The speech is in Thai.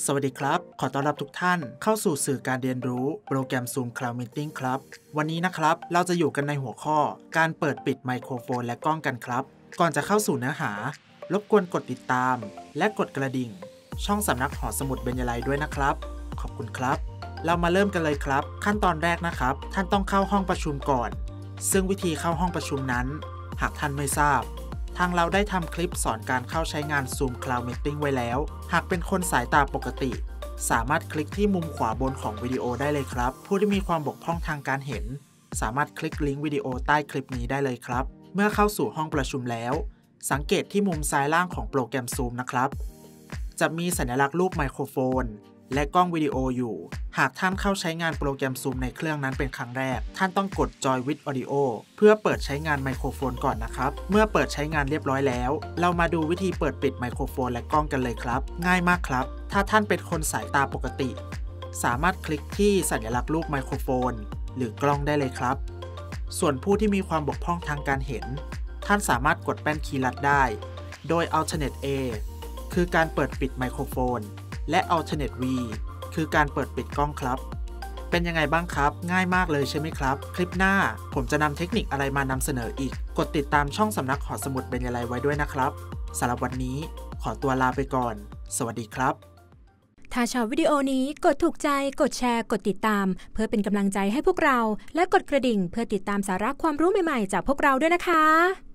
สวัสดีครับขอต้อนรับทุกท่านเข้าสู่สื่อการเรียนรู้โปรแกรม Zoom Cloud Meeting ครับวันนี้นะครับเราจะอยู่กันในหัวข้อการเปิดปิดไมโครโฟนและกล้องกันครับก่อนจะเข้าสู่เนื้อหารบกวนกดติดตามและกดกระดิ่งช่องสำนักหอสมุดเบญยลัยด้วยนะครับขอบคุณครับเรามาเริ่มกันเลยครับขั้นตอนแรกนะครับท่านต้องเข้าห้องประชุมก่อนซึ่งวิธีเข้าห้องประชุมนั้นหากท่านไม่ทราบทางเราได้ทำคลิปสอนการเข้าใช้งาน Zoom Cloud Meeting ไว้แล้วหากเป็นคนสายตาปกติสามารถคลิกที่มุมขวาบนของวิดีโอได้เลยครับผู้ที่มีความบกพร่องทางการเห็นสามารถคลิกลิงก์วิดีโอใต้คลิปนี้ได้เลยครับเมื่อเข้าสู่ห้องประชุมแล้วสังเกตที่มุมซ้ายล่างของโปรแกรม Zoom นะครับจะมีสัญลักษณ์รูปไมโครโฟนและกล้องวิดีโออยู่หากท่านเข้าใช้งานโปรแกรม Zoom ในเครื่องนั้นเป็นครั้งแรกท่านต้องกด Join with Audio เพื่อเปิดใช้งานไมโครโฟนก่อนนะครับเมื่อเปิดใช้งานเรียบร้อยแล้วเรามาดูวิธีเปิดปิดไมโครโฟนและกล้องกันเลยครับง่ายมากครับถ้าท่านเป็นคนสายตาปกติสามารถคลิกที่สัญลักษณ์รูปไมโครโฟนหรือกล้องได้เลยครับส่วนผู้ที่มีความบกพร่องทางการเห็นท่านสามารถกดแป้นคีย์ลัดได้โดย Alternate A คือการเปิดปิดไมโครโฟนและ Alternate Vคือการเปิดปิดกล้องครับเป็นยังไงบ้างครับง่ายมากเลยใช่ไหมครับคลิปหน้าผมจะนำเทคนิคอะไรมานำเสนออีกกดติดตามช่องสำนักหอสมุดเบญยลัยไว้ด้วยนะครับสำหรับวันนี้ขอตัวลาไปก่อนสวัสดีครับถ้าชอบวิดีโอนี้กดถูกใจกดแชร์กดติดตามเพื่อเป็นกำลังใจให้พวกเราและกดกระดิ่งเพื่อติดตามสาระความรู้ใหม่ๆจากพวกเราด้วยนะคะ